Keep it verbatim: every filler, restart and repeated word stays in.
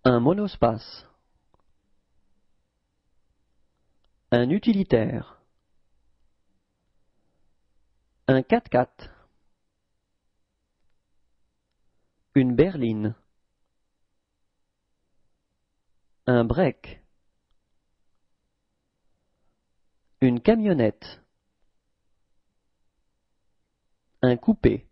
Un monospace. Un utilitaire. Un quatre-quatre. Une berline. Un break. Une camionnette. Un coupé.